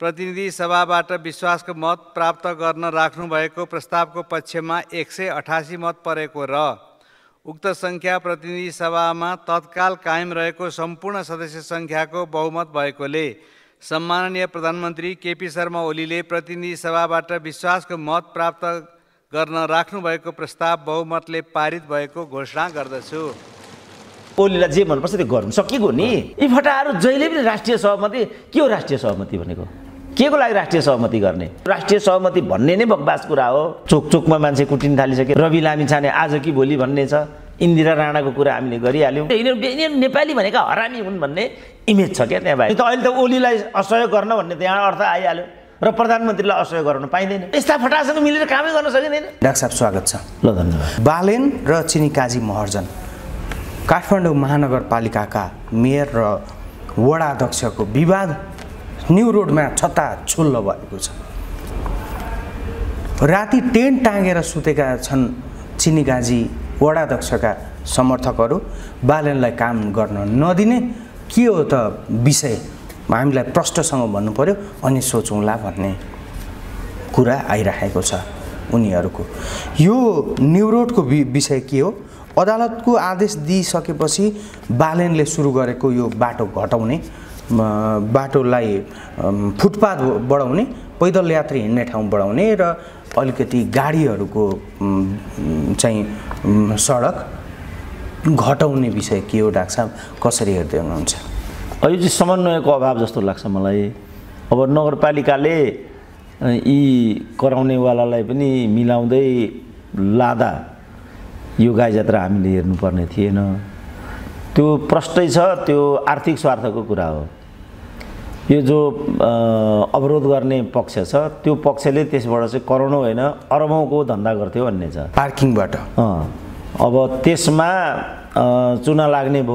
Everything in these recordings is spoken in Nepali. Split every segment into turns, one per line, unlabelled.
प्रतिनिधि सभाबाट विश्वासको मत प्राप्त गर्न राख्नुभएको प्रस्तावको पक्षमा 188 मत परेको र उक्त सङ्ख्या प्रतिनिधि सभामा तत्काल कायम रहेको सम्पूर्ण सदस्य सङ्ख्याको बहुमत भएकोले सम्माननीय प्रधानमन्त्री केपी शर्मा ओलीले प्रतिनिधि सभाबाट विश्वासको मत प्राप्त गर्न राख्नुभएको प्रस्ताव बहुमतले पारित भएको घोषणा गर्दछु।
ओलीलाई जे मनपर्छ त्यो गर्नु सकिएको नि। यी फटाहरू जहिले पनि राष्ट्रिय सहमति के हो? राष्ट्रिय सहमति भनेको के को लागि राष्ट्रिय सहमति गर्ने? राष्ट्रिय सहमति भन्ने नै बकवास कुरा हो। चोकचोकमा मान्छे कुटिन थालिसके। रवि लामिछाने आज कि भोलि भन्ने छ। इन्दिरा राणाको कुरा हामीले गरिहाल्यौँ। यिनीहरू नेपाली भनेका हरामी हुन् भन्ने इमेज छ क्या त्यहाँ बाहिर। अहिले त ओलीलाई असहयोग गर्न भन्ने त्यहाँ अर्थ आइहाल्यो र प्रधानमन्त्रीलाई असहयोग गर्न पाइँदैन। यस्ता फटासँग मिलेर कामै गर्न सकिँदैन।
डाक्टर साहब स्वागत छ।
ल धन्यवाद।
बालेन र चिनीकाजी महर्जन काठमाडौँ महानगरपालिकाका मेयर र वडा अध्यक्षको विवाद न्यू रोडमा छताछुल्ल भएको छ। राति टेन्ट टाँगेर सुतेका छन् चिनीकाजी वडा अध्यक्षका समर्थकहरू। बालेनलाई काम गर्न नदिने के हो त विषय? हामीलाई प्रष्टसँग भन्नु पर्यो अनि सोचौँला भन्ने कुरा आइरहेको छ उनीहरूको। यो न्यू रोडको विषय के हो? अदालतको आदेश दिइसकेपछि बालेनले सुरु गरेको यो बाटो घटाउने, बाटोलाई फुटपाथ बढाउने, पैदल यात्री हिँड्ने ठाउँ बढाउने र अलिकति गाडीहरूको चाहिँ सडक घटाउने विषय के हो डाक्टर साहब? कसरी हेर्दै हुनुहुन्छ?
यो चाहिँ समन्वयको अभाव जस्तो लाग्छ मलाई। अब नगरपालिकाले यी कराउनेवालालाई पनि मिलाउँदै लाँदा यो गाई जात्रा हामीले हेर्नुपर्ने थिएन। त्यो प्रष्टै छ। त्यो आर्थिक स्वार्थको कुरा हो। यो जो अवरोध गर्ने पक्ष छ त्यो पक्षले त्यसबाट चाहिँ करोडौँ होइन अरबौँको धन्दा गर्थ्यो भन्ने छ
पार्किङबाट।
अब त्यसमा चुना लाग्ने भयो।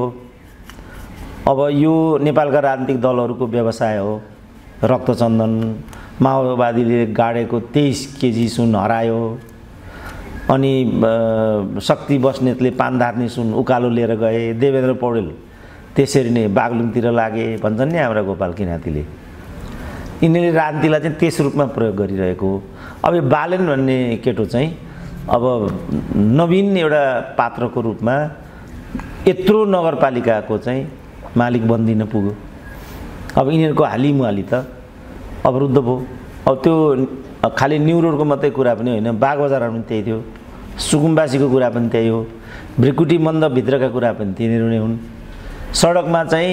अब यो नेपालका राजनीतिक दलहरूको व्यवसाय हो। रक्तचन्दन माओवादीले गाडेको 23 केजी सुन हरायो। अनि शक्ति बस्नेतले पानधार्ने सुन उकालो लिएर गए। देवेन्द्र पौडेल त्यसरी नै बागलुङतिर लागे भन्छन् नि हाम्रा गोपाल किराँतीले। यिनीहरूले राजनीतिलाई चाहिँ त्यस रूपमा प्रयोग गरिरहेको। अब यो बालेन भन्ने केटो चाहिँ अब नवीन एउटा पात्रको रूपमा यत्रो नगरपालिकाको चाहिँ मालिक बन्दिन पुग्यो। अब यिनीहरूको हालिमुहाली त अवरुद्ध भयो। अब त्यो खालि न्यू रोडको मात्रै कुरा पनि होइन, बागबजारमा पनि त्यही थियो, सुकुम्बासीको कुरा पनि त्यही हो, भ्रिकुटी मन्दभित्रका कुरा पनि तिनीहरू नै हुन्। सडकमा चाहिँ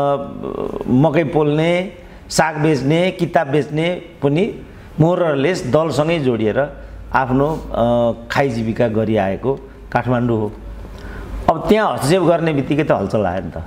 मकै पोल्ने, साग बेच्ने, किताब बेच्ने पनि मोरलेस दलसँगै जोडिएर आफ्नो खाइ जीविका गरिआएको काठमाडौँ हो। अब त्यहाँ हस्तक्षेप गर्ने बित्तिकै त हलचल आयो नि त।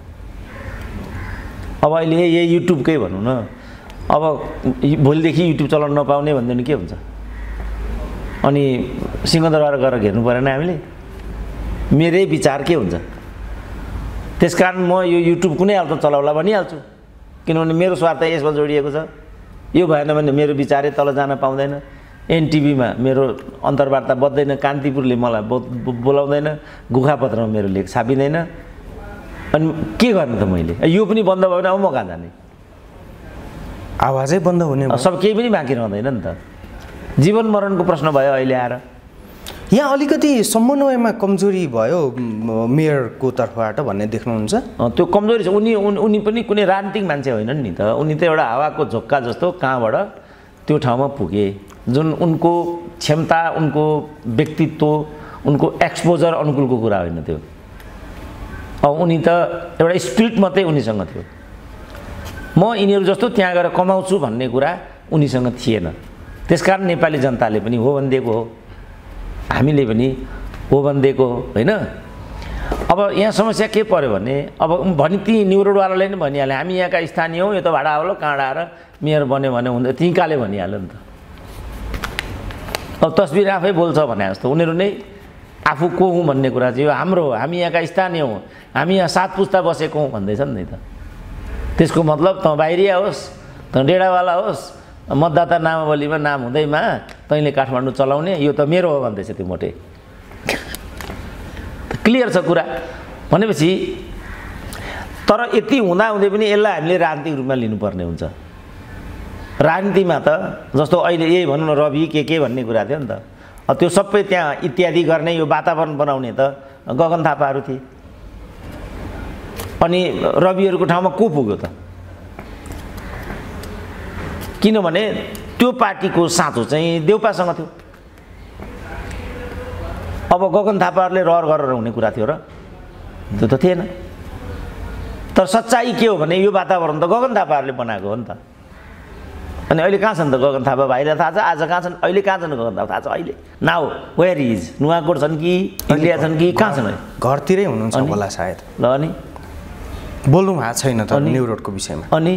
अब अहिले यही युट्युबकै भनौँ न, अब भोलिदेखि युट्युब चलाउन नपाउने भन्दैन के हुन्छ? अनि सिंहदरबार गएर हेर्नु परेन हामीले? मेरै विचार के हुन्छ? त्यसकारण म यो युट्युब कुनै हालतमा चलाउला भनिहाल्छु, किनभने मेरो स्वार्थ यसमा जोडिएको छ। यो भएन भने मेरो विचारै तल जान पाउँदैन। एनटिभीमा मेरो अन्तर्वार्ता बज्दैन, कान्तिपुरले मलाई बोलाउँदैन, गोखापत्रमा मेरो लेख छापिँदैन। अनि के गर्ने त मैले? यो पनि बन्द भयो भने अब म कहाँ जाने?
आवाजै बन्द हुने
सब केही पनि बाँकी रहँदैन नि त। जीवन मरणको प्रश्न भयो अहिले आएर।
यहाँ अलिकति समन्वयमा कमजोरी भयो मेयरको तर्फबाट भन्ने देख्नुहुन्छ?
त्यो कमजोरी छ। उनी पनि कुनै राजनीतिक मान्छे होइनन् नि त। उनी त एउटा हावाको झोक्का जस्तो कहाँबाट त्यो ठाउँमा पुगे। जुन उनको क्षमता, उनको व्यक्तित्व, उनको एक्सपोजर अनुकूलको कुरा होइन त्यो। अब उनी त एउटा स्पिरिट मात्रै उनीसँग थियो। म यिनीहरू जस्तो त्यहाँ गएर कमाउँछु भन्ने कुरा उनीसँग थिएन। त्यसकारण नेपाली जनताले पनि हो भनिदिएको हो, हामीले पनि हो भनिदिएको हो होइन। अब यहाँ समस्या के पर्यो भने, अब भनि ती न्यू रोडवालाले नै भनिहाल्यो हामी यहाँका स्थानीय हौँ, यो त भाडा आउलो कहाँबाट आएर मेयर बन्यो भने हुँदैन, तिनकाले भनिहाल्यो नि त। अब तस्बिर आफै बोल्छ भने जस्तो उनीहरू नै आफू को हुँ भन्ने कुरा चाहिँ यो हाम्रो हो, हामी यहाँका स्थानीय हौँ, हामी यहाँ 7 पुस्ता बसेको हौँ भन्दैछन् नि त। त्यसको मतलब त बाहिरिया होस्, त डेढावाला होस्, मतदाता नामावलीमा नाम हुँदैमा तैँले काठमाडौँ चलाउने, यो त मेरो हो भन्दैछ त्यो मोटे। क्लियर छ कुरा भनेपछि। तर यति हुँदाहुँदै पनि यसलाई हामीले राजनीतिक रूपमा लिनुपर्ने हुन्छ। राजनीतिमा त जस्तो अहिले यही भनौँ न रवि के भन्ने कुरा थियो नि त त्यो सबै त्यहाँ इत्यादि गर्ने यो वातावरण बनाउने त गगन थापाहरू थिए अनि रविहरूको ठाउँमा को पुग्यो त किनभने त्यो पार्टीको साँचो चाहिँ देउपासँग थियो अब गगन थापाहरूले रहर गरेर हुने कुरा थियो र त्यो त थिएन तर सच्चाइ के हो भने यो वातावरण त गगन थापाहरूले बनाएको हो नि त अनि अहिले कहाँ छन् त गगन थापा भाइलाई थाहा छ आज कहाँ छन् अहिले कहाँ छन् गगन थापा थाहा छ अहिले नाउ वेयर इज नुवाकोट छन् कि इन्डिया छन् कि कहाँ छन्
घरतिरै हुनुहुन्छ होला सायद
ल अनि
बोल्नु भएको छैन त न्यु रोडको विषयमा
अनि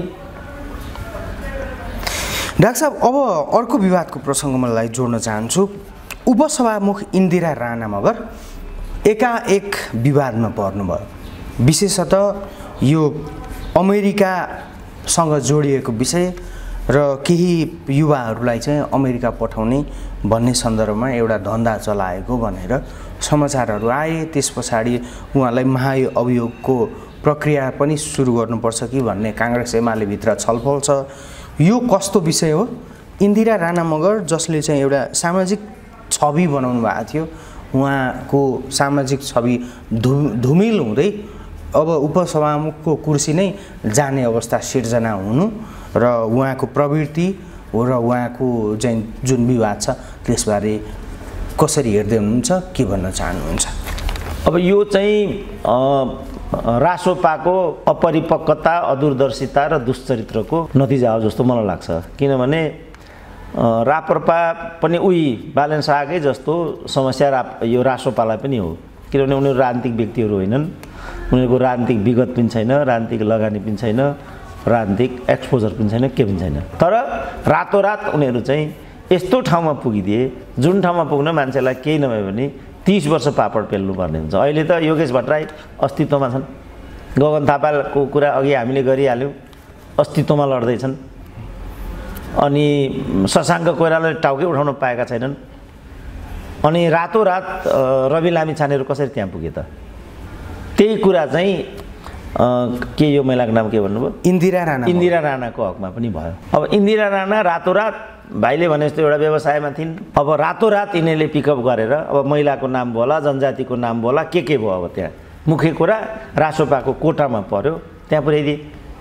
डाक्टर साहब अब अर्को विवादको प्रसङ्ग मलाई जोड्न चाहन्छु उपसभामुख इन्दिरा राणा मगर एकाएक विवादमा पर्नुभयो विशेषतः यो अमेरिकासँग जोडिएको विषय र केही युवाहरूलाई चाहिँ अमेरिका पठाउने भन्ने सन्दर्भमा एउटा धन्दा चलाएको भनेर समाचारहरू आए त्यस पछाडि उहाँलाई महाअभियोगको प्रक्रिया पनि सुरु गर्नुपर्छ कि भन्ने काङ्ग्रेस एमाले भित्र छलफल छ यो कस्तो विषय हो इन्दिरा राणा मगर जसले चाहिँ एउटा सामाजिक छवि बनाउनु भएको थियो उहाँको सामाजिक छवि धुमिल हुँदै अब उपसभामुखको कुर्सी नै जाने अवस्था सिर्जना हुनु र उहाँको प्रवृत्ति र उहाँको चाहिँ जुन विवाद छ त्यसबारे कसरी हेर्दै हुनुहुन्छ के भन्न चाहनुहुन्छ
अब यो चाहिँ रासोपाको अपरिपक्वता अदूरदर्शिता र दुश्चरित्रको नतिजा हो जस्तो मलाई लाग्छ किनभने राप्रपा पनि उही बालन शाहकै जस्तो समस्या यो रासोपालाई पनि हो किनभने उनीहरू राजनीतिक व्यक्तिहरू होइनन् उनीहरूको राजनीतिक विगत पनि छैन राजनीतिक लगानी पनि छैन राजनीतिक एक्सपोजर पनि छैन के पनि छैन तर रातोरात उनीहरू चाहिँ यस्तो ठाउँमा पुगिदिए जुन ठाउँमा पुग्न मान्छेलाई केही नभए भने 30 वर्ष पापड पेल्नुपर्ने हुन्छ अहिले त योगेश भट्टराई अस्तित्वमा छन् गगन थापाको कुरा अघि हामीले गरिहाल्यौँ अस्तित्वमा लड्दैछन् अनि शशाङ्क कोइरालाले टाउकै उठाउन पाएका छैनन् अनि रातोरात रवि लामिछानेहरू कसरी त्यहाँ पुगे त त्यही कुरा चाहिँ के यो महिलाको नाम के भन्नुभयो इन्दिरा राणाको हकमा पनि भयो अब इन्दिरा राणा रातोरात भाइले भने जस्तो एउटा व्यवसायमा थिइन् अब रातोरात यिनीहरूले पिकअप गरेर अब महिलाको नाम बोला जनजातिको नाम बोला के भयो अब त्यहाँ मुख्य कुरा रासोपाको कोटामा पर्यो त्यहाँ पुर्याइदिए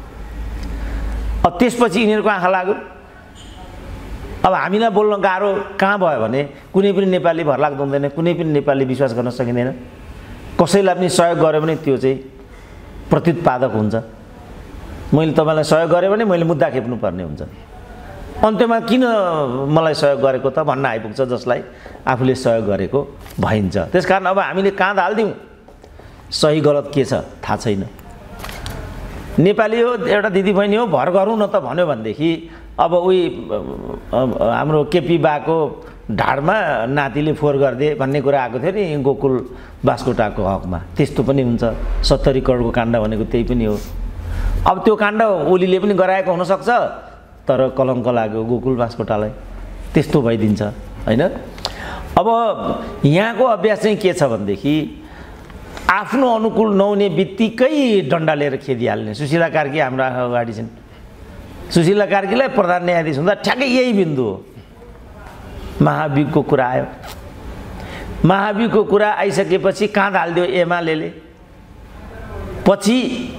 अब त्यसपछि यिनीहरूको आँखा लाग्यो अब हामीलाई बोल्न गाह्रो कहाँ भयो भने कुनै पनि नेपाली भरलाग्दो हुँदैन कुनै पनि नेपाली विश्वास गर्न सकिँदैन कसैलाई पनि सहयोग गर्यो भने त्यो चाहिँ प्रत्युत्पादक हुन्छ मैले तपाईँलाई सहयोग गरेँ भने मैले मुद्दा खेप्नुपर्ने हुन्छ अन्त्यमा किन मलाई सहयोग गरेको त भन्न आइपुग्छ जसलाई आफूले सहयोग गरेको भइन्छ त्यसकारण अब हामीले काँध हाल्दिउँ सही गलत के छ थाहा छैन नेपाली हो एउटा दिदीबहिनी हो भर गरौँ न त भन्यो भनेदेखि अब उही हाम्रो केपी बाको ढाडमा नातिले फोहोर गरिदिए भन्ने कुरा आएको थियो नि गोकुल बास्कोटाको हकमा त्यस्तो पनि हुन्छ 70 करोडको काण्ड भनेको त्यही पनि हो अब त्यो काण्ड ओलीले पनि गराएको हुनसक्छ तर कलङ्क लाग्यो गोकुल बास्कोटालाई त्यस्तो भइदिन्छ होइन अब यहाँको अभ्यास चाहिँ के छ भनेदेखि आफ्नो अनुकूल नहुने बित्तिकै डन्डा लिएर खेदिहाल्ने सुशीला कार्की हाम्रो आँखा अगाडि छिन् सुशीला कार्कीलाई प्रधान न्यायाधीश हुँदा ठ्याक्कै यही बिन्दु हो महाभियोगको कुरा आयो महाभियोगको कुरा आइसकेपछि काँध हालिदियो एमाले पछि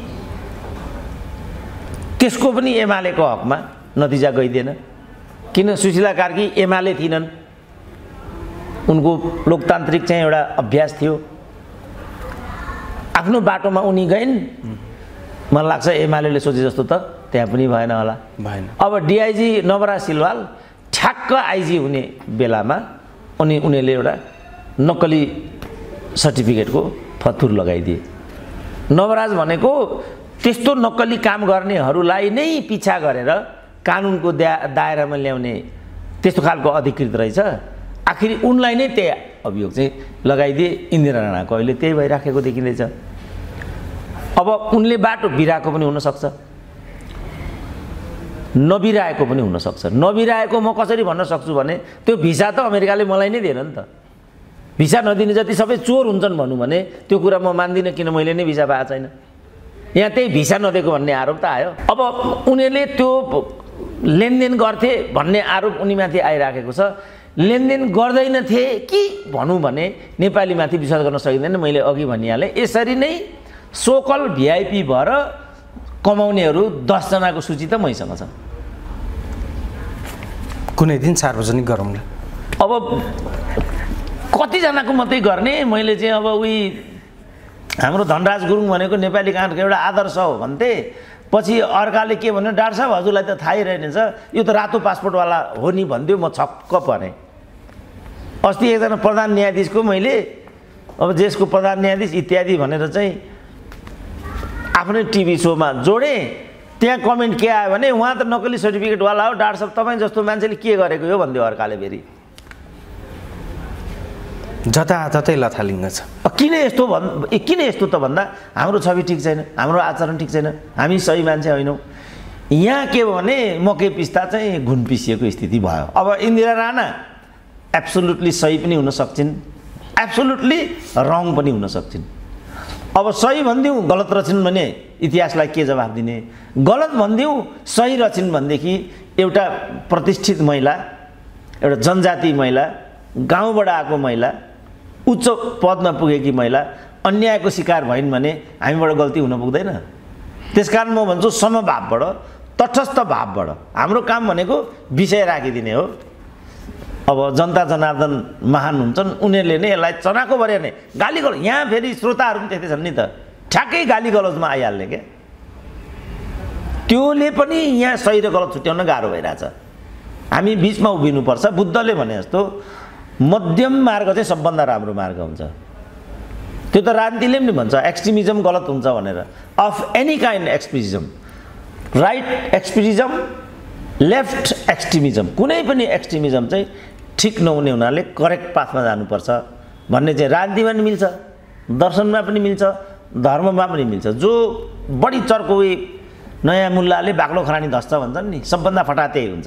त्यसको पनि एमालेको हकमा नतिजा गइदिएन किन सुशीला कार्की एमाले थिइनन् उनको लोकतान्त्रिक चाहिँ एउटा अभ्यास थियो आफ्नो बाटोमा उनी गइन् मलाई लाग्छ एमाले सोचे जस्तो त त्यहाँ पनि भएन होला अब डिआइजी नवराज सिलवाल ठ्याक्क आइजी हुने बेलामा उनीहरूले एउटा नक्कली सर्टिफिकेटको फतुर लगाइदिए नवराज भनेको त्यस्तो नक्कली काम गर्नेहरूलाई नै पिछा गरेर कानुनको दायरामा ल्याउने त्यस्तो खालको अधिकृत रहेछ आखिरी उनलाई नै त्यही अभियोग चाहिँ लगाइदिए इन्दिरा राणाको अहिले त्यही भइराखेको देखिँदैछ अब उनले बाटो बिराएको पनि हुनसक्छ नबिराएको पनि हुनसक्छ नबिराएको म कसरी भन्न सक्छु भने त्यो भिसा त अमेरिकाले मलाई नै दिएन नि त भिसा नदिने जति सबै चोर हुन्छन् भनौँ भने त्यो कुरा म मान्दिनँ किन मैले नै भिसा पाएको छैन यहाँ त्यही भिसा नदिएको भन्ने आरोप त आयो अब उनीहरूले त्यो लेनदेन गर्थे भन्ने आरोप उनीमाथि आइराखेको छ। लेनदेन गर्दैनथे कि भनौँ भने नेपालीमाथि विश्वास गर्न सकिँदैन। मैले अघि भनिहालेँ यसरी नै सोकल भिआइपी भएर कमाउनेहरू 10 जनाको सूची त मैसँग छ।
कुनै दिन सार्वजनिक गरौँला।
अब कतिजनाको मात्रै गर्ने? मैले चाहिँ अब उही हाम्रो धनराज गुरुङ भनेको नेपाली काण्डको एउटा आदर्श हो भन्थे। पछि अर्काले के भन्यो, डाक्टर साहब हजुरलाई त थाहै रहेनछ यो त रातो पासपोर्टवाला हो नि भन्थ्यो। म छक्क परेँ। अस्ति एकजना प्रधान न्यायाधीशको मैले अब देशको प्रधान न्यायाधीश इत्यादि भनेर चाहिँ आफ्नै टिभी सोमा जोडेँ। त्यहाँ कमेन्ट के आयो भने उहाँ त नक्कली सर्टिफिकेटवाला हो, डाक्टर साहब तपाईँ जस्तो मान्छेले के गरेको हो भन्थ्यो अर्काले। फेरि
जताततै लथालिङ्ग छ।
किन यस्तो त भन्दा हाम्रो छवि ठिक छैन, हाम्रो आचरण ठिक छैन, हामी सही मान्छे होइनौँ। यहाँ के भने मकै पिस्ता चाहिँ घुन पिसिएको स्थिति भयो। अब इन्दिरा राणा एब्सोल्युटली सही पनि हुन सक्छिन्, एब्सोल्युटली रङ पनि हुन सक्छिन्। अब सही भनिदिउँ गलत रहेछन् भने इतिहासलाई के जवाफ दिने? गलत भनिदिउँ सही रहेछन् भनेदेखि एउटा प्रतिष्ठित महिला, एउटा जनजाति महिला, गाउँबाट आएको महिला, उच्च पदमा पुगेकी महिला अन्यायको शिकार भइन् भने हामीबाट गल्ती हुन पुग्दैन। त्यसकारण म भन्छु समभावबाट, तटस्थ भावबाट हाम्रो काम भनेको विषय राखिदिने हो। अब जनता जनार्दन महान हुन्छन्, उनीहरूले नै यसलाई चनाको भरे नै गाली गलौज। यहाँ फेरि श्रोताहरू पनि त्यस्तै छन् नि त, ठ्याक्कै गाली गलौजमा आइहाल्ने के। त्योले पनि यहाँ सही र गलत छुट्याउन गाह्रो भइरहेछ। हामी बिचमा उभिनुपर्छ। बुद्धले भने जस्तो मध्यम मार्ग चाहिँ सबभन्दा राम्रो मार्ग हुन्छ। त्यो त राजनीतिले पनि भन्छ एक्सट्रिमिजम गलत हुन्छ भनेर। Of any kind extremism, right extremism, left extremism, कुनै पनि एक्सट्रिमिजम चाहिँ ठिक नहुने हुनाले करेक्ट पाथमा जानुपर्छ भन्ने चाहिँ राजनीतिमा पनि मिल्छ, दर्शनमा पनि मिल्छ, धर्ममा पनि मिल्छ। जो बढी चर्को नयाँ मुल्लाले बाक्लो खरानी धस्छ भन्छन् नि, सबभन्दा फटा त्यही हुन्छ।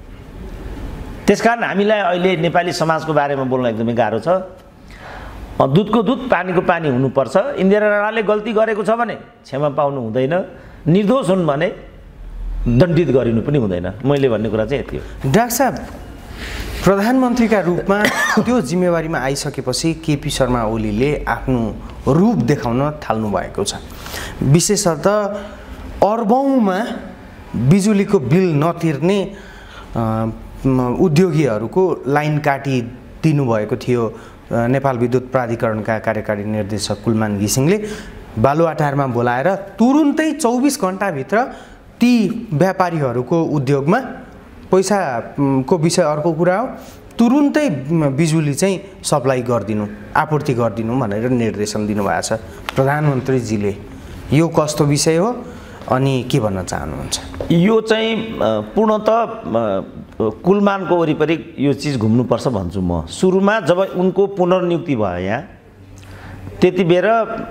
त्यसकारण हामीलाई अहिले नेपाली समाजको बारेमा बोल्न एकदमै गाह्रो छ। दुधको दुध पानीको पानी हुनुपर्छ। इन्दिरा राणाले गल्ती गरेको छ भने क्षमा पाउनु हुँदैन, निर्दोष हुन् भने दण्डित गरिनु पनि हुँदैन। मैले भन्ने कुरा चाहिँ यति हो।
डाक्टर साहब, प्रधानमन्त्रीका रूपमा त्यो जिम्मेवारीमा आइसकेपछि केपी शर्मा ओलीले आफ्नो रूप देखाउन थाल्नु भएको छ। विशेषतः अर्बौँमा बिजुलीको बिल नतिर्ने उद्योगीहरूको लाइन काटिदिनु भएको थियो। नेपाल विद्युत प्राधिकरणका कार्यकारी निर्देशक कुलमान घिसिङले बालुवाटारमा बोलाएर तुरुन्तै 24 घण्टाभित्र ती व्यापारीहरूको उद्योगमा पैसाको विषय अर्को कुरा हो, तुरुन्तै बिजुली चाहिँ सप्लाई गरिदिनु, आपूर्ति गरिदिनु भनेर निर्देशन दिनुभएको छ प्रधानमन्त्रीजीले। यो कस्तो विषय हो अनि के भन्न चाहनुहुन्छ?
यो चाहिँ पूर्णतः कुलमानको वरिपरि यो चिज घुम्नुपर्छ भन्छु म। सुरुमा जब उनको पुनर्नियुक्ति भयो यहाँ, त्यति बेर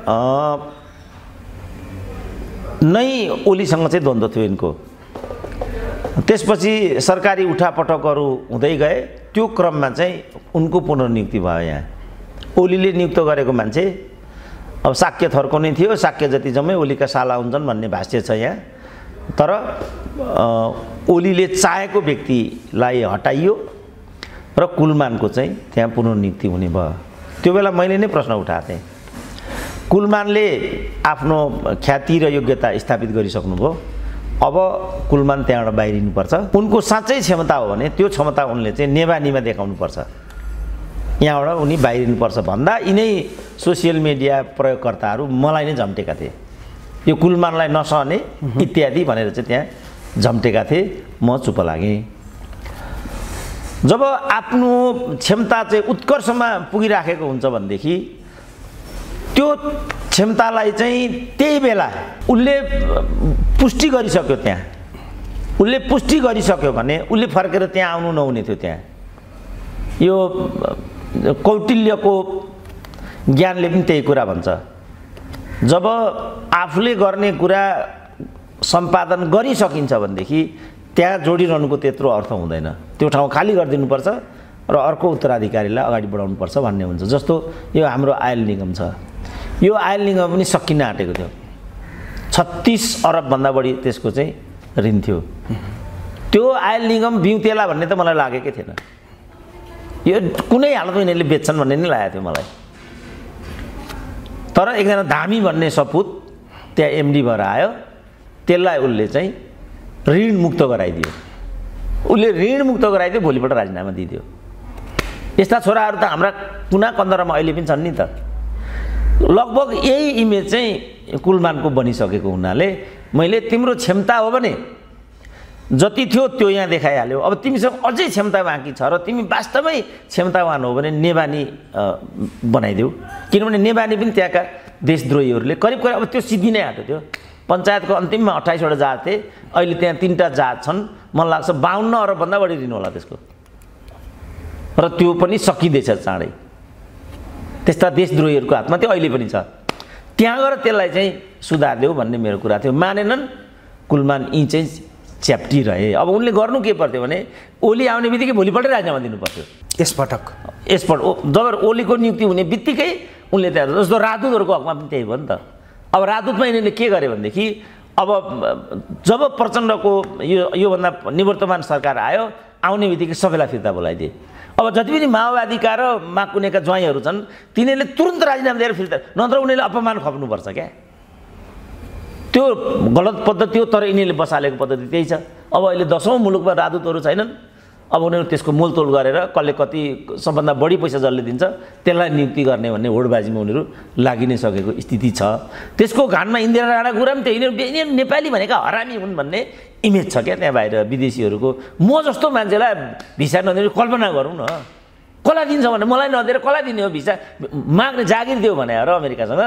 नै ओलीसँग चाहिँ द्वन्द्व थियो यिनको। त्यसपछि सरकारी उठापटकहरू हुँदै गए। त्यो क्रममा चाहिँ उनको पुनर्नियुक्ति भयो यहाँ। ओलीले नियुक्त गरेको मान्छे अब शाक्य थरको नै थियो, शाक्य जति जम्मै ओलीका साला हुन्छन् भन्ने भाष्य छ यहाँ। तर ओलीले चाहेको व्यक्तिलाई हटाइयो र कुलमानको चाहिँ त्यहाँ पुनर्नियुक्ति हुने भयो। त्यो बेला मैले नै प्रश्न उठाएको थिएँ। कुलमानले आफ्नो ख्याति र योग्यता स्थापित गरिसक्नुभयो, अब कुलमान त्यहाँबाट बाहिरिनुपर्छ। उनको साँच्चै क्षमता हो भने त्यो क्षमता उनले चाहिँ नेवानीमा देखाउनुपर्छ, यहाँबाट उनी बाहिरिनुपर्छ भन्दा यिनै सोसियल मिडिया प्रयोगकर्ताहरू मलाई नै झम्टेका थिए। यो कुलमानलाई नसहने इत्यादि भनेर चाहिँ त्यहाँ झम्टेका थिए। म चुप लागेँ। जब आफ्नो क्षमता चाहिँ उत्कर्षमा पुगिराखेको हुन्छ भनेदेखि त्यो क्षमतालाई चाहिँ त्यही बेला उसले पुष्टि गरिसक्यो। त्यहाँ उसले पुष्टि गरिसक्यो भने उसले फर्केर त्यहाँ आउनु नहुने थियो। त्यहाँ यो कौटिल्यको ज्ञानले पनि त्यही कुरा भन्छ। जब आफूले गर्ने कुरा सम्पादन गरिसकिन्छ भनेदेखि त्यहाँ जोडिरहनुको त्यत्रो अर्थ हुँदैन। त्यो ठाउँ खाली गरिदिनुपर्छ र अर्को उत्तराधिकारीलाई अगाडि बढाउनुपर्छ भन्ने हुन्छ। जस्तो यो हाम्रो आयल निगम छ, यो आयल निगम पनि सकिन आँटेको थियो। 36 अरबभन्दा बढी त्यसको चाहिँ ऋण थियो। त्यो आयल निगम बिउतेला भन्ने त मलाई लागेकै थिएन। यो कुनै हालतमा यिनीहरूले बेच्छन् भन्ने नै लागेको थियो मलाई। तर एकजना धामी भन्ने सपुत त्यहाँ एमडी भएर आयो, त्यसलाई उसले चाहिँ ऋण मुक्त गराइदियो। उसले ऋण मुक्त गराइदियो, भोलिपल्ट राजीनामा दिइदियो। यस्ता छोराहरू त हाम्रा कुना कन्दरामा अहिले पनि छन् नि त। लगभग यही इमेज चाहिँ कुलमानको बनिसकेको हुनाले मैले तिम्रो क्षमता हो भने जति थियो त्यो यहाँ देखाइहाल्यो, अब तिमीसँग अझै क्षमता बाँकी छ र तिमी वास्तवमै क्षमतावान हो भने नेबानी बनाइदेऊ। किनभने नेबानी पनि त्यहाँका देशद्रोहीहरूले करिब अब त्यो सिद्धिनै आएको थियो। पञ्चायतको अन्तिममा 28वटा जहाज थिए, अहिले त्यहाँ 3टा जहाज छन्। मलाई लाग्छ 52 अरबभन्दा बढी ऋण होला त्यसको, र त्यो पनि सकिँदैछ चाँडै। त्यस्ता देशद्रोहीहरूको हातमा त्यो अहिले पनि छ। त्यहाँ गएर त्यसलाई चाहिँ सुधार देऊ भन्ने मेरो कुरा थियो। मानेनन्, कुलमान यी चाहिँ च्याप्टी रहे। अब उनले गर्नु के पर्थ्यो भने ओली आउने बित्तिकै भोलिपल्ट राजीनामा दिनु पर्थ्यो।
यसपटक
जब ओलीको नियुक्ति हुने बित्तिकै उनले त्यहाँ, जस्तो राजदूतहरूको हकमा पनि त्यही भयो नि त। अब राजदूतमा यिनीहरूले के गरे भनेदेखि अब जब प्रचण्डको योभन्दा निवर्तमान सरकार आयो, आउने बित्तिकै सबैलाई फिर्ता बोलाइदिए। अब जति पनि माओवादीका र माकुनेका ज्वाइँहरू छन् तिनीहरूले तुरुन्त राजीनामा दिएर फिर्ता, नत्र उनीहरूले अपमान खप्नुपर्छ क्या। त्यो गलत पद्धति हो, तर यिनीहरूले बसालेको पद्धति त्यही छ। अब अहिले 10औं मुलुकमा राजदूतहरू छैनन्। अब उनीहरू त्यसको मोलतोल गरेर कसले कति सबभन्दा बढी पैसा जसले दिन्छ त्यसलाई नियुक्ति गर्ने भन्ने होडबाजीमा उनीहरू लागि नै सकेको स्थिति छ। त्यसको घानमा इन्दिरा राणा कुरा पनि थियो। यिनीहरू नेपाली भनेका हरामी हुन् भन्ने इमेज छ क्या त्यहाँ बाहिर विदेशीहरूको। म जस्तो मान्छेलाई भिसा नदिने कल्पना गरौँ न, कसलाई दिन्छ भने मलाई नदिएर कसलाई दिने हो भिसा? माग्ने जागिर दियो भने र अमेरिकासँग।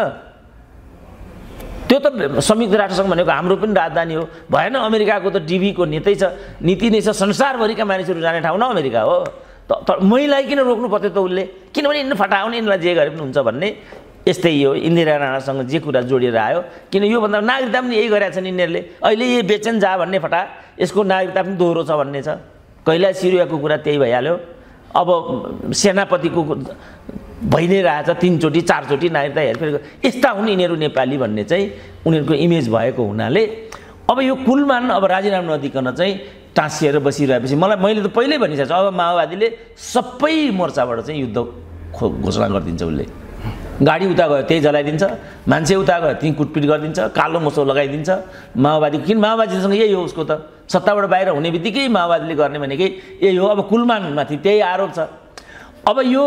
त्यो त संयुक्त राष्ट्रसङ्घ भनेको हाम्रो पनि राजधानी हो, भएन? अमेरिकाको त टिभीको नीति नै छ, संसारभरिका मानिसहरू जाने ठाउँ न अमेरिका हो। तर मैलाई किन रोक्नु पर्थ्यो त उसले? किनभने यिनीहरू फटाउने, यिनीहरूलाई जे गरे पनि हुन्छ भन्ने यस्तै हो। इन्दिरा राणासँग जे कुरा जोडिएर आयो, किन योभन्दा नागरिकता पनि यही गरेका छन् यिनीहरूले। अहिले यो बेचेन जा भन्ने फटा, यसको नागरिकता पनि दोहोरो छ भन्ने छ। कैलाश सिरुवाको कुरा त्यही भइहाल्यो। अब सेनापतिको भइ नै रहेछ, 3 चोटि 4 चोटि नागरिकता हेरफेर। यस्ता हुन् यिनीहरू नेपाली भन्ने चाहिँ उनीहरूको इमेज भएको हुनाले अब यो कुलमान अब राजीनामा नदिकन चाहिँ टाँसिएर बसिरहेपछि मैले त पहिल्यै भनिसकेको छु, अब माओवादीले सबै मोर्चाबाट चाहिँ युद्ध घोषणा गरिदिन्छ। उसले गाडी उता गयो त्यही जलाइदिन्छ, मान्छे उता गयो त्यहीँ कुटपिट गरिदिन्छ, कालो मोसो लगाइदिन्छ माओवादी। किन माओवादीसँग यही हो उसको त, सत्ताबाट बाहिर हुने बित्तिकै माओवादीले गर्ने भनेकै यही हो। अब कुलमानमाथि त्यही आरोप छ। अब यो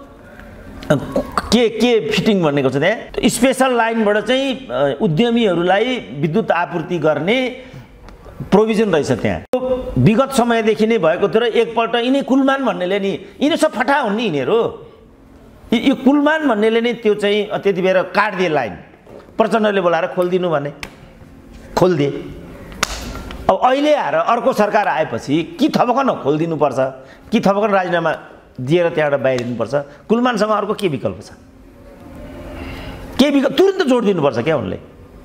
के फिटिङ भनेको छ त्यहाँ, स्पेसल लाइनबाट चाहिँ उद्यमीहरूलाई विद्युत आपूर्ति गर्ने प्रोभिजन रहेछ त्यहाँ। विगत समयदेखि नै भएको थियो र एकपल्ट यिनी कुलमान भन्नेले नि, यिनी सब फटा हुन् नि यिनीहरू। यो कुलमान भन्नेले नै त्यो चाहिँ त्यति बेर काटिदिए लाइन, प्रचण्डले बोलाएर खोलिदिनु भने खोलिदिए। अब अहिले आएर अर्को सरकार आएपछि कि थपकन खोलिदिनुपर्छ कि थपकन राजीनामा दिएर त्यहाँबाट बाहिरिनुपर्छ। कुलमानसँग अर्को के विकल्प छ? के विकल्प? तुरन्त जोड दिनुपर्छ क्या उनले,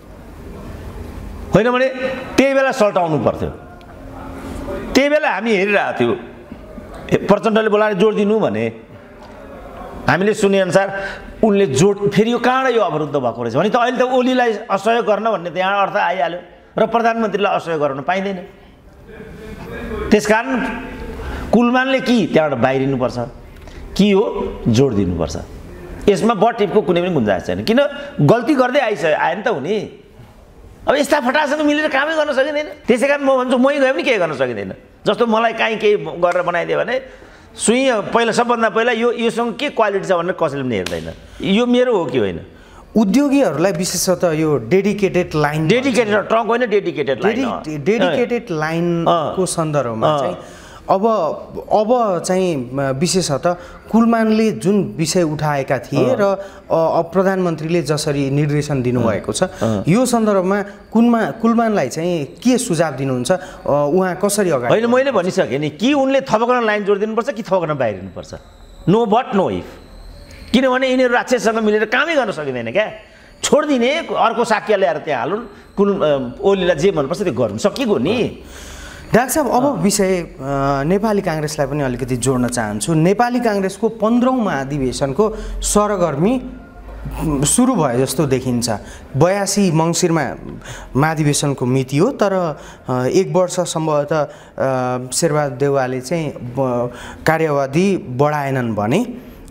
होइन भने त्यही बेला सल्टाउनु पर्थ्यो। त्यही बेला हामी हेरिरहेको थियो, प्रचण्डले बोलाएर जोड दिनु भने हामीले सुनेअनुसार उनले जोड, फेरि यो कहाँबाट यो अवरुद्ध भएको रहेछ भने त अहिले त ओलीलाई असहयोग गर्न भन्ने त्यहाँ अर्थ आइहाल्यो र प्रधानमन्त्रीलाई असहयोग गर्न पाइँदैन। त्यसकारण कुलमानले कि त्यहाँबाट बाहिरिनुपर्छ कि हो जोड दिनुपर्छ। यसमा बटिपको कुनै पनि गुन्जाइस छैन, किन गल्ती गर्दै आयो नि त हुने। अब यस्ता फटासँग मिलेर कामै गर्न सकिँदैन। त्यसै कारण म भन्छु मै गए पनि केही गर्न सकिँदैन। जस्तो मलाई काहीँ केही गरेर बनाइदियो भने पहिला सबभन्दा पहिला योसँग के क्वालिटी छ भनेर कसैले पनि हेर्दैन, यो मेरो हो कि होइन।
उद्योगीहरूलाई विशेषतः यो डेडिकेटेड लाइन,
डेडिकेटेड ट्रक होइन,
डेडिकेटेड लाइनको सन्दर्भमा चाहिँ अब चाहिँ विशेषतः कुलमानले जुन विषय उठाएका थिए र प्रधानमन्त्रीले जसरी निर्देशन दिनुभएको छ, यो सन्दर्भमा कुलमानलाई चाहिँ के सुझाव दिनुहुन्छ? उहाँ कसरी अगाडि?
होइन, मैले भनिसकेँ नि कि उनले थपकन लाइन जोडिदिनुपर्छ कि थपकन बाहिरिनुपर्छ। No but no if. किनभने यिनीहरू राक्षससँग मिलेर कामै गर्न सकिँदैन क्या। छोडिदिने, अर्को साक्य ल्याएर त्यहाँ हालुन्, ओलीलाई जे मनपर्छ त्यो गर्नु सकिएको नि।
डाक्टर साहब, अब विषय नेपाली काङ्ग्रेसलाई पनि अलिकति जोड्न चाहन्छु। नेपाली काङ्ग्रेसको 15औं महाधिवेशनको सरगर्मी सुरु भयो जस्तो देखिन्छ। 82 मङ्सिरमा महाधिवेशनको मिति हो, तर 1 वर्ष सम्भवतः शेरबहादुर देउवाले चाहिँ कार्यावधि बढाएनन् भने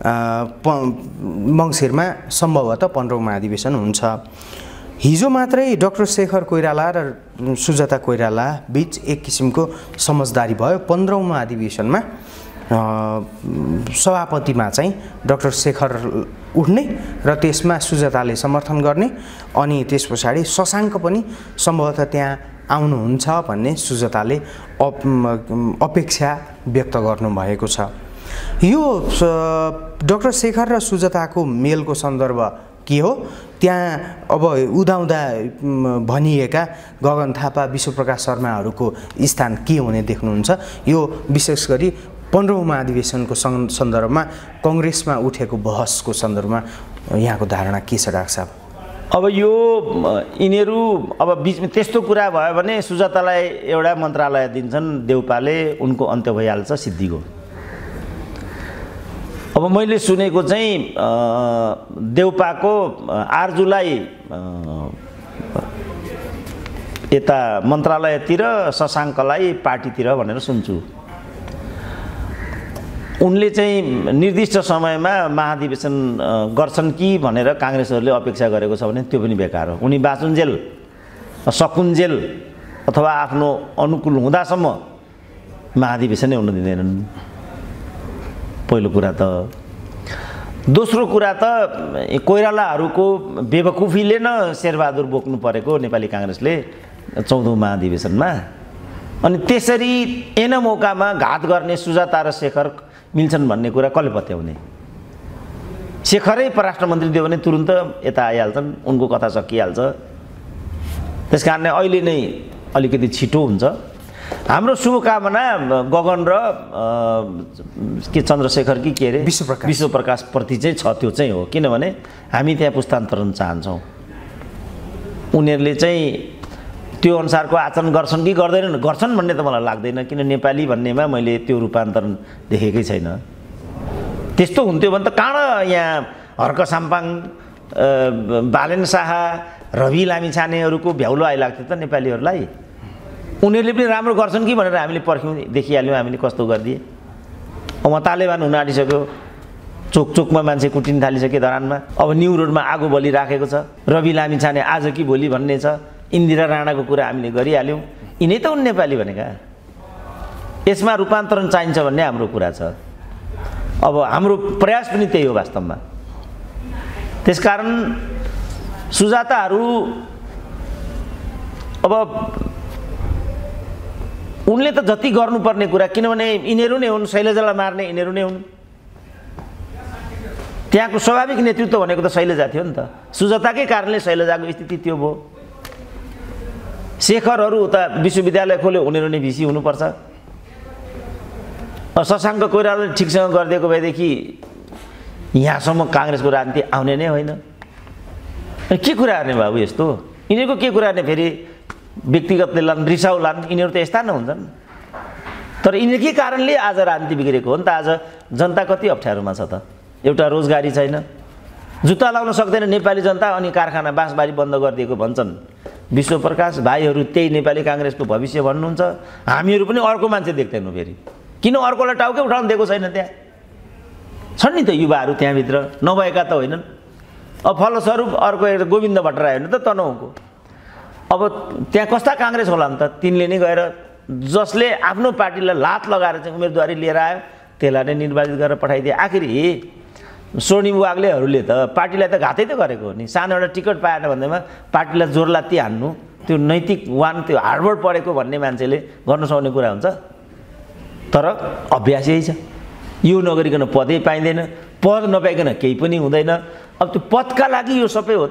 मङ्सिरमा सम्भवतः 15औं महाधिवेशन हुन्छ। हिजो मात्रै डाक्टर शेखर कोइराला र सुजाता कोइराला बीच एक किसिमको समझदारी भयो। 15औं महाधिवेशनमा सभापतिमा चाहिँ डाक्टर शेखर उठ्ने र त्यसमा सुजाताले समर्थन गर्ने, अनि त्यस पछाडि शशाङ्क पनि सम्भवतः त्यहाँ आउनुहुन्छ भन्ने सुजाताले अपेक्षा व्यक्त गर्नुभएको छ। यो डाक्टर शेखर र सुजाताको मेलको सन्दर्भ के हो? त्यहाँ अब उदाउँदा भनिएका गगन थापा, विश्वप्रकाश शर्माहरूको स्थान के हुने देख्नुहुन्छ? यो विशेष गरी 15औं महाधिवेशनको सन्दर्भमा कङ्ग्रेसमा उठेको बहसको सन्दर्भमा यहाँको धारणा के छ डाक्टर साहब?
अब यो यिनीहरू अब बिचमा त्यस्तो कुरा भयो भने सुजातालाई एउटा मन्त्रालय दिन्छन् देउपाले, उनको अन्त्य भइहाल्छ सिद्धिको। अब मैले सुनेको चाहिँ देउपाको आर्जुलाई यता मन्त्रालयतिर, शशाङ्कलाई पार्टीतिर भनेर सुन्छु। उनले चाहिँ निर्दिष्ट समयमा महाधिवेशन गर्छन् कि भनेर काङ्ग्रेसहरूले अपेक्षा गरेको छ भने त्यो पनि बेकार हो। उनी बाँचुन्जेल, सकुन्जेल अथवा आफ्नो अनुकूल हुँदासम्म महाधिवेशनै हुन दिँदैनन्, पहिलो कुरा त। दोस्रो कुरा त कोइरालाहरूको बेवकुफीले न शेरबहादुर बोक्नु परेको नेपाली काङ्ग्रेसले 14औं महाधिवेशनमा। अनि त्यसरी एन मौकामा घात गर्ने सुजाता र शेखर मिल्छन् भन्ने कुरा कसले पत्याउने? शेखरै परराष्ट्र मन्त्री दियो भने तुरुन्त यता आइहाल्छन्, उनको कथा सकिहाल्छ। त्यस कारणले अहिले नै अलिकति छिटो हुन्छ। हाम्रो शुभकामना गगन र के चन्द्रशेखर कि के अरे विश्वप्रकाश प्रति चाहिँ छ, त्यो चाहिँ हो। किनभने हामी त्यहाँ पुस्तान्तरण चाहन्छौँ। उनीहरूले चाहिँ त्यो अनुसारको आचरण गर्छन् कि गर्दैनन्? गर्छन् भन्ने त मलाई लाग्दैन, किन नेपाली भन्नेमा मैले त्यो रूपान्तरण देखेकै छैन। त्यस्तो हुन्थ्यो भने त कहाँ यहाँ हर्क साम्पाङ, बालेन शाह, रवि लामिछानेहरूको भ्याउलो आइलाग्थ्यो त नेपालीहरूलाई। उनीहरूले पनि राम्रो गर्छन् कि भनेर हामीले पर्ख्यौँ, देखिहाल्यौँ हामीले कस्तो गरिदिए। अब तालेबान हुन आँटिसक्यो, चोकचोकमा मान्छे कुटिन थालिसके धरानमा। अब न्यु रोडमा आगो बलिराखेको छ। रवि लामिछाने आज कि भोलि भन्ने छ। इन्दिरा राणाको कुरा हामीले गरिहाल्यौँ। यिनै त हुन् नेपाली भनेका। यसमा रूपान्तरण चाहिन्छ भन्ने हाम्रो कुरा छ। अब हाम्रो प्रयास पनि त्यही हो वास्तवमा। त्यसकारण सुजाताहरू अब उनले त जति गर्नुपर्ने कुरा, किनभने यिनीहरू नै हुन् शैलजालाई मार्ने, यिनीहरू नै हुन्। त्यहाँको स्वाभाविक नेतृत्व भनेको त शैलजा थियो नि त। सुजाताकै कारणले शैलजाको स्थिति त्यो भयो। शेखरहरू उता विश्वविद्यालय खोल्यो, उनीहरू नै भिसी हुनुपर्छ। शशाङ्क कोइरालाले ठिकसँग गरिदिएको भएदेखि यहाँसम्म काङ्ग्रेसको राजनीति आउने नै होइन। के कुरा गर्ने बाबु यस्तो? यिनीहरूको के कुरा गर्ने? फेरि व्यक्तिगतले लान्, रिसाउलान्, यिनीहरू त यस्ता नै हुन्छन्। तर यिनीहरूकै कारणले आज राजनीति बिग्रेको हो नि त। आज जनता कति अप्ठ्यारोमा छ त? एउटा रोजगारी छैन, जुत्ता लाउन सक्दैन नेपाली जनता, अनि कारखाना बाँसबारी बन्द गरिदिएको भन्छन् विश्वप्रकाश भाइहरू। त्यही नेपाली काङ्ग्रेसको भविष्य भन्नुहुन्छ। हामीहरू पनि अर्को मान्छे देख्दैनौँ। फेरि किन अर्कोलाई टाउकै उठाउन दिएको छैन? त्यहाँ छन् नि त युवाहरू त्यहाँभित्र, नभएका त होइनन्। अब फलस्वरूप अर्को एउटा गोविन्द भट्टराई होइन त तनहुँको। अब त्यहाँ कस्ता काङ्ग्रेस होला नि त? तिनले नै गएर जसले आफ्नो पार्टीलाई लात लगाएर चाहिँ उम्मेदवारी लिएर आयो त्यसलाई नै निर्वाचित गरेर पठाइदिए। आखिरी स्वर्णिम वाग्लेहरूले त पार्टीलाई त घातै त गरेको हो नि। सानो एउटा टिकट पाएन भन्दैमा पार्टीलाई जोरलात्ती हान्नु, त्यो नैतिक त्यो हार्डवर्ड पढेको भन्ने मान्छेले गर्न सक्ने कुरा हुन्छ? तर अभ्यास यही छ। यो नगरिकन पदै पाइँदैन, पद नपाइकन केही पनि हुँदैन। अब त्यो पदका लागि यो सबै हो त?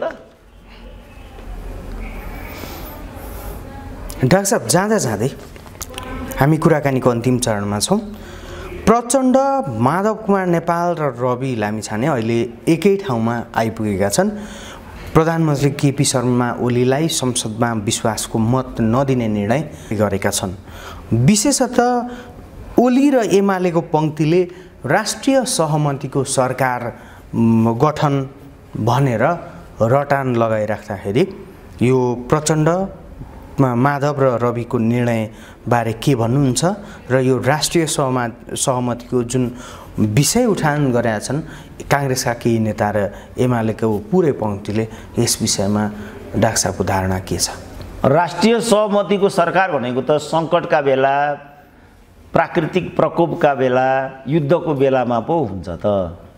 डाक्टर साहब, जाँदा जाँदै हामी कुराकानीको अन्तिम चरणमा छौँ। प्रचण्ड, माधव कुमार नेपाल र रवि लामिछाने अहिले एकै ठाउँमा आइपुगेका छन्। प्रधानमन्त्री केपी शर्मा ओलीलाई संसदमा विश्वासको मत नदिने निर्णय गरेका छन्। विशेषतः ओली र एमालेको पङ्क्तिले राष्ट्रिय सहमतिको सरकार गठन भनेर रटान लगाइराख्दाखेरि यो प्रचण्ड माधव र रविको निर्णयबारे के भन्नुहुन्छ र यो राष्ट्रिय सहमतिको जुन विषय उठान गरेका छन् काङ्ग्रेसका केही नेता र एमालेको पुरै पङ्क्तिले यस विषयमा डाक्टर साहबको धारणा के छ?
राष्ट्रिय सहमतिको सरकार भनेको त सङ्कटका बेला, प्राकृतिक प्रकोपका बेला, युद्धको बेलामा पो हुन्छ त।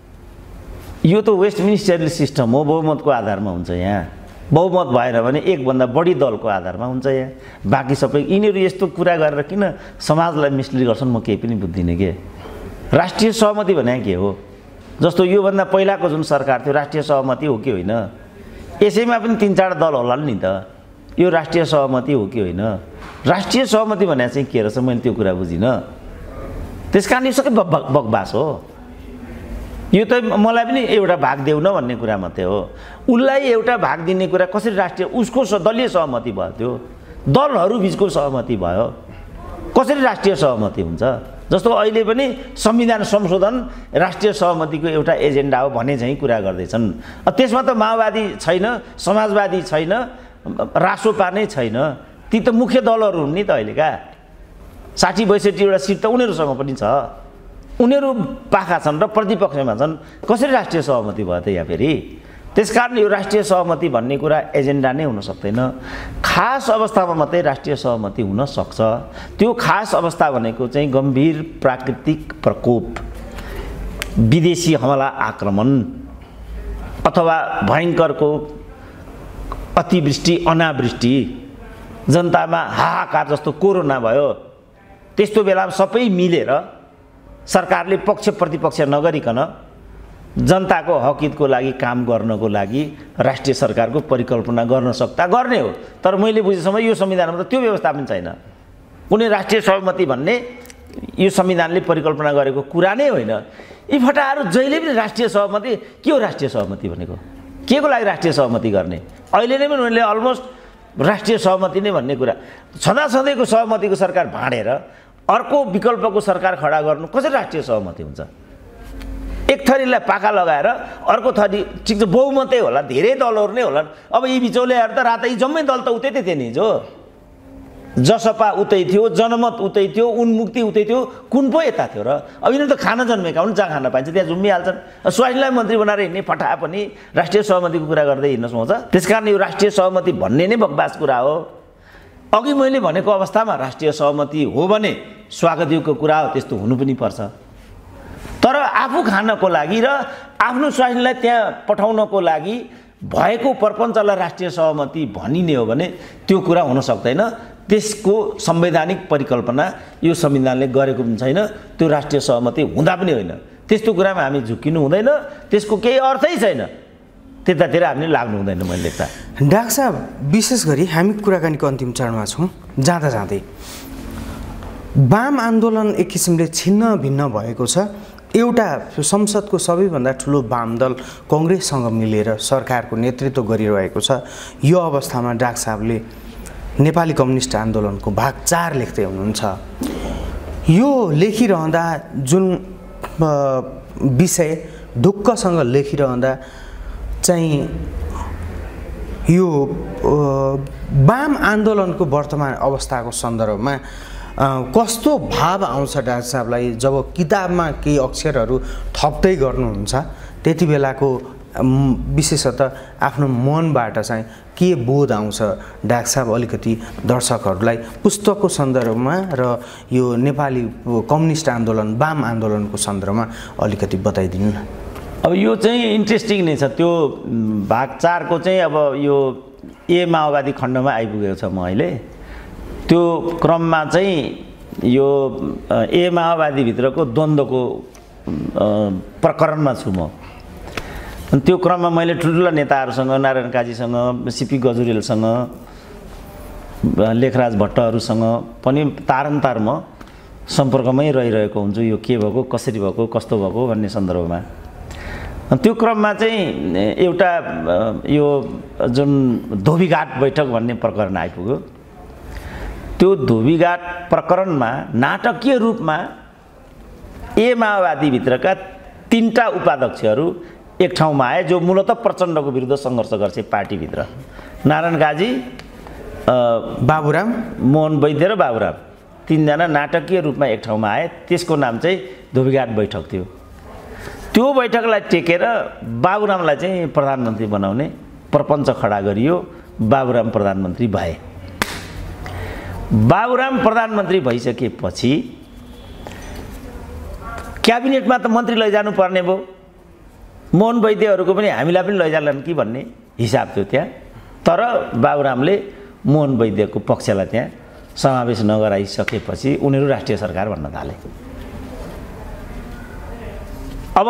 यो त वेस्टमिनिस्टरले सिस्टम हो, बहुमतको आधारमा हुन्छ। यहाँ बहुमत भएन भने एकभन्दा बढी दलको आधारमा हुन्छ। यहाँ बाँकी सबै यिनीहरू यस्तो कुरा गरेर किन समाजलाई मिसलिड गर्छन् म केही पनि बुझ्दिनँ के। राष्ट्रिय सहमति भने के हो? जस्तो योभन्दा पहिलाको जुन सरकार थियो राष्ट्रिय सहमति हो कि होइन? यसैमा पनि 3-4 दल होला नि त। यो राष्ट्रिय सहमति हो कि होइन? राष्ट्रिय सहमति भने चाहिँ के रहेछ मैले त्यो कुरा बुझिनँ। त्यस कारण यो सबै बकवास हो। यो त मलाई पनि एउटा भाग देऊ न भन्ने कुरा मात्रै हो। उसलाई एउटा भाग दिने कुरा कसरी राष्ट्रिय उसको दलीय सहमति भयो, त्यो दलहरू बिचको सहमति भयो, कसरी राष्ट्रिय सहमति हुन्छ? जस्तो अहिले पनि संविधान संशोधन राष्ट्रिय सहमतिको एउटा एजेन्डा हो भने चाहिँ कुरा गर्दैछन्। त्यसमा त माओवादी छैन, समाजवादी छैन, रासोपा नै छैन। ती त मुख्य दलहरू हुन् नि त अहिलेका। 60-62वटा सिट त उनीहरूसँग पनि छ। उनीहरू पाखा छन् र प्रतिपक्षमा छन्। कसरी राष्ट्रिय सहमति भयो त यहाँ फेरि? त्यसकारण यो राष्ट्रिय सहमति भन्ने कुरा एजेन्डा नै हुन सक्दैन। खास अवस्थामा मात्रै राष्ट्रिय सहमति हुन सक्छ। त्यो खास अवस्था भनेको चाहिँ गम्भीर प्राकृतिक प्रकोप, विदेशी हमला आक्रमण अथवा भयङ्करको अतिवृष्टि अनावृष्टि, जनतामा हाहाकार जस्तो कोरोना भयो, त्यस्तो बेलामा सबै मिलेर सरकारले पक्ष प्रतिपक्ष नगरिकन जनताको हकितको लागि काम गर्नको लागि राष्ट्रिय सरकारको परिकल्पना गर्न सक्दा गर्ने हो। तर मैले बुझेसम्म यो संविधानमा त त्यो व्यवस्था पनि छैन। कुनै राष्ट्रिय सहमति भन्ने यो संविधानले परिकल्पना गरेको कुरा नै होइन। यी फटाहरू जहिले पनि राष्ट्रिय सहमति के हो? राष्ट्रिय सहमति भनेको के को लागि राष्ट्रिय सहमति गर्ने? अहिले नै पनि उनीहरूले अलमोस्ट राष्ट्रिय सहमति नै भन्ने कुरा, सधैँको सहमतिको सरकार भाँडेर अर्को विकल्पको सरकार खडा गर्नु कसरी राष्ट्रिय सहमति हुन्छ? एक थरीलाई पाखा लगाएर अर्को थरी ठिक छ बहुमतै होला, धेरै दलहरू नै होलान्। अब यी बिचौलेहरू त रातै जम्मै दल त उतै थिए नि। जो जसपा उतै थियो, जनमत उतै थियो, उन्मुक्ति उतै थियो, कुन पो यता थियो र? अब यिनीहरू त खान जन्मेका हुन्, जहाँ खान पाइन्छ त्यहाँ झुम्मिहाल्छन्। स्वास्थ्यलाई मन्त्री बनाएर हिँड्ने फटा पनि राष्ट्रिय सहमतिको कुरा गर्दै हिँड्न सुहाउँछ। त्यसकारण यो राष्ट्रिय सहमति भन्ने नै बकवास कुरा हो। अघि मैले भनेको अवस्थामा राष्ट्रिय सहमति हो भने स्वागतयोग्यको कुरा हो, त्यस्तो हुनु पनि पर्छ। तर आफू खानको लागि र आफ्नो स्वास्थ्यलाई त्यहाँ पठाउनको लागि भएको प्रपञ्चलाई राष्ट्रिय सहमति भनिने हो भने त्यो कुरा हुन सक्दैन। त्यसको संवैधानिक परिकल्पना यो संविधानले गरेको पनि छैन। त्यो राष्ट्रिय सहमति हुँदा पनि होइन। त्यस्तो कुरामा हामी झुकिनु हुँदैन। त्यसको केही अर्थै छैन। त्यतातिर हामीले लाग्नु हुँदैन। मैले लेख्दा
डाक्टर साहब, विशेष गरी हामी कुराकानीको अन्तिम चरणमा छौँ। जाँदा जाँदै वाम आन्दोलन एक किसिमले छिन्न भिन्न भएको छ। एउटा संसदको सबैभन्दा ठुलो वाम दल कङ्ग्रेससँग मिलेर सरकारको नेतृत्व गरिरहेको छ। यो अवस्थामा डाक्टर साहबले नेपाली कम्युनिस्ट आन्दोलनको भाग 4 लेख्दै हुनुहुन्छ। यो लेखिरहँदा जुन विषय ढुक्कसँग लेखिरहँदा चाहिँ यो वाम आन्दोलनको वर्तमान अवस्थाको सन्दर्भमा कस्तो भाव आउँछ डाक्टर साहबलाई जब किताबमा केही अक्षरहरू थप्दै गर्नुहुन्छ? त्यति बेलाको विशेषतः आफ्नो मनबाट चाहिँ के बोध आउँछ डाक्टर साहब? अलिकति दर्शकहरूलाई पुस्तकको सन्दर्भमा र यो नेपाली कम्युनिस्ट आन्दोलन वाम आन्दोलनको सन्दर्भमा अलिकति बताइदिनु न।
अब यो चाहिँ इन्ट्रेस्टिङ नै छ। त्यो भाग 4 को चाहिँ अब यो ए माओवादी खण्डमा आइपुगेको छ। म अहिले त्यो क्रममा चाहिँ यो ए माओवादीभित्रको द्वन्द्वको प्रकरणमा छु म। त्यो क्रममा मैले ठुल्ठुला नेताहरूसँग, नारायण काजीसँग, सिपी गजुरेलसँग, लेखराज भट्टहरूसँग पनि तारन्तार म सम्पर्कमै रहिरहेको हुन्छु। यो के भएको, कसरी भएको, कस्तो भएको भन्ने सन्दर्भमा। त्यो क्रममा चाहिँ एउटा यो जुन धोबीघाट बैठक भन्ने प्रकरण आइपुग्यो। त्यो धोबीघाट प्रकरणमा नाटकीय रूपमा ए माओवादीभित्रका 3टा उपाध्यक्षहरू एक ठाउँमा आए जो मूलतः प्रचण्डको विरुद्ध सङ्घर्ष गर्छ पार्टीभित्र। नारायण काजी,
बाबुराम,
मोहन वैद्य र बाबुराम तीनजना नाटकीय रूपमा एक ठाउँमा आए। त्यसको नाम चाहिँ धोबीघाट बैठक थियो। त्यो बैठकलाई टेकेर बाबुरामलाई चाहिँ प्रधानमन्त्री बनाउने प्रपञ्च खडा गरियो। बाबुराम प्रधानमन्त्री भए। बाबुराम प्रधानमन्त्री भइसकेपछि क्याबिनेटमा त मन्त्री लैजानु पर्ने भयो। मोहन वैद्यहरूको पनि हामीलाई पनि लैजालान् कि भन्ने हिसाब थियो त्यहाँ। तर बाबुरामले मोहन वैद्यको पक्षलाई त्यहाँ समावेश नगराइसकेपछि उनीहरू राष्ट्रिय सरकार भन्न थाले। अब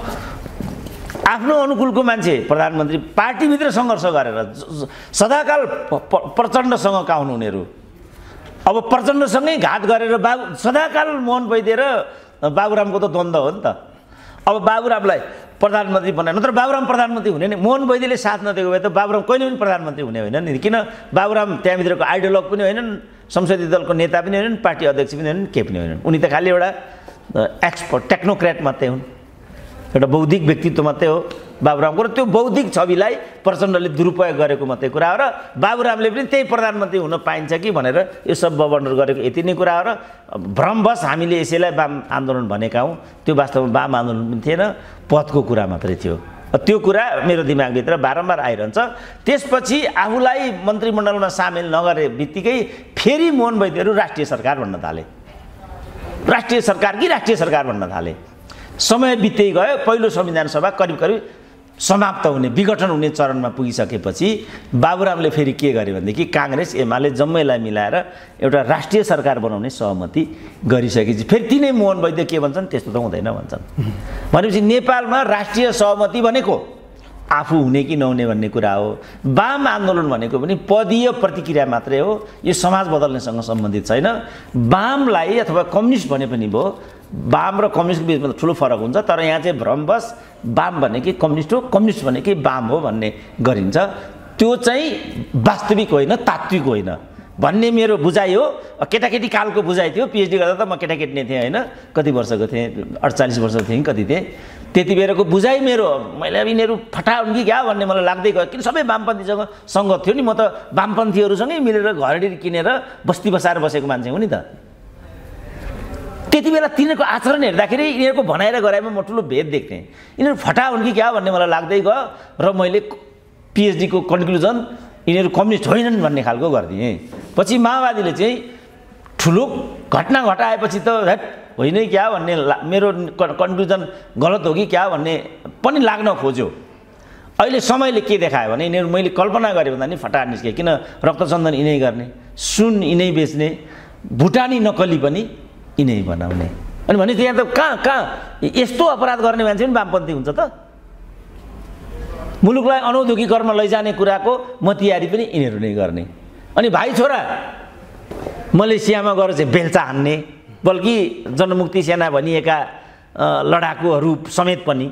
आफ्नो अनुकूलको मान्छे प्रधानमन्त्री पार्टीभित्र सङ्घर्ष गरेर सदाकाल प्रचण्डसँग काउनु उनीहरू। अब प्रचण्डसँगै घात गरेर सदाकाल मोहन वैद्य र बाबुरामको त द्वन्द्व हो नि त। अब बाबुरामलाई प्रधानमन्त्री बनाए, नत्र बाबुराम प्रधानमन्त्री हुने नि। मोहन वैद्यले साथ नदिएको भए त बाबुराम कहिले पनि प्रधानमन्त्री हुने होइन नि। किन बाबुराम त्यहाँभित्रको आइडियोलग पनि होइनन्, संसदीय दलको नेता पनि होइनन्, पार्टी अध्यक्ष पनि होइनन्, केही पनि होइनन्। उनी त खालि एउटा एक्सपर्ट टेक्नोक्रेट मात्रै हुन्, एउटा बौद्धिक व्यक्तित्व मात्रै हो बाबुरामको। र त्यो बौद्धिक छविलाई प्रचण्डले दुरुपयोग गरेको मात्रै कुरा हो। र बाबुरामले पनि त्यही प्रधानमन्त्री हुन पाइन्छ कि भनेर यो सब बबन्डर गरेको यति नै कुरा हो। र भ्रमवश हामीले यसैलाई वाम आन्दोलन भनेका हौँ। त्यो वास्तवमा वाम आन्दोलन पनि थिएन, पदको कुरा मात्रै थियो। त्यो कुरा मेरो दिमागभित्र बारम्बार आइरहन्छ। त्यसपछि आफूलाई मन्त्रीमण्डलमा सामेल नगरे बित्तिकै फेरि मोहन वैद्यहरू राष्ट्रिय सरकार भन्न थाले। राष्ट्रिय सरकार कि राष्ट्रिय सरकार भन्न थाले। समय बित्दै गयो। पहिलो संविधान सभा करिब करिब समाप्त हुने, विघटन हुने चरणमा पुगिसकेपछि बाबुरामले फेरि के गरे भनेदेखि काङ्ग्रेस एमाले जम्मैलाई मिलाएर एउटा राष्ट्रिय सरकार बनाउने सहमति गरिसकेपछि फेरि तिनै मोहन वैद्य के भन्छन्, त्यस्तो त हुँदैन भन्छन्। भनेपछि नेपालमा राष्ट्रिय सहमति भनेको आफू हुने कि नहुने भन्ने कुरा हो। वाम आन्दोलन भनेको पनि पदीय प्रतिक्रिया मात्रै हो, यो समाज बदल्नेसँग सम्बन्धित छैन। वामलाई अथवा कम्युनिस्ट भने पनि भयो, वाम र कम्युनिस्टको बिचमा त ठुलो फरक हुन्छ। तर यहाँ चाहिँ भ्रमवश वाम भनेकै कम्युनिस्ट हो, कम्युनिस्ट भनेकै वाम हो भन्ने गरिन्छ। त्यो चाहिँ वास्तविक होइन, तात्विक होइन भन्ने मेरो बुझाइ हो। केटाकेटी कालको बुझाइ थियो। पिएचडी गर्दा त म केटाकेटी नै थिएँ होइन, कति वर्षको थिएँ, 48 वर्षको थिएँ कति थिएँ। त्यति बेरको बुझाइ मेरो, मैले अब यिनीहरू फटा हुन् कि क्या भन्ने मलाई लाग्दै गयो। किन सबै वामपन्थीसँग सङ्गत थियो नि। म त वामपन्थीहरूसँगै मिलेर घरडी किनेर बस्ती बसाएर बसेको मान्छे हुँ नि त। त्यति बेला तिनीहरूको आचरण हेर्दाखेरि यिनीहरूको भनाइ र गराइमा म ठुलो भेद देख्थेँ। यिनीहरू फटा हुन् कि क्या भन्ने मलाई लाग्दै गयो र मैले पिएचडीको कन्क्लुजन यिनीहरू कम्युनिस्ट होइनन् भन्ने खालको गरिदिएँ। पछि माओवादीले चाहिँ ठुलो घटना घटाएपछि त होइन क्या भन्ने मेरो कन्क्लुजन गलत हो कि क्या भन्ने पनि लाग्न खोज्यो। अहिले समयले के देखायो भने यिनीहरू मैले कल्पना गरेँ भन्दा नि फटा निस्के। किन रक्तचन्दन यिनै गर्ने, सुन यिनै बेच्ने, भुटानी नक्कली पनि यिनै बनाउने। अनि भने त्यहाँ त कहाँ यस्तो अपराध गर्ने मान्छे पनि वामपन्थी हुन्छ त। मुलुकलाई अनौद्योगिकरणमा लैजाने कुराको मतियारी पनि यिनीहरू नै गर्ने। अनि भाइ छोरा मलेसियामा गएर चाहिँ बेल्चा हान्ने, बल्कि जनमुक्ति सेना भनिएका लडाकुहरू समेत पनि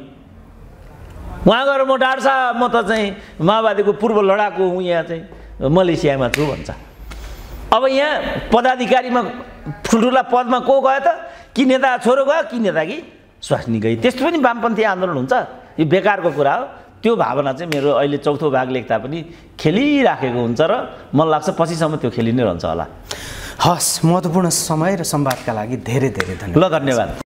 उहाँ गएर म डाक्टर साहब म त चाहिँ माओवादीको पूर्व लडाकु हुँ, यहाँ चाहिँ मलेसियामा छु भन्छ। अब यहाँ पदाधिकारीमा ठुल्ठुला पदमा को गयो त? कि नेता छोरो गयो कि नेता कि स्वास्नी गई। त्यस्तो पनि वामपन्थी आन्दोलन हुन्छ। यो बेकारको कुरा हो। त्यो भावना चाहिँ मेरो अहिले चौथो भाग लेख्दा पनि खेलिराखेको हुन्छ र मलाई लाग्छ पछिसम्म त्यो खेलि नै रहन्छ होला।
हस्, महत्त्वपूर्ण समय र संवादका लागि धेरै धेरै धन्यवाद।
ल, धन्यवाद।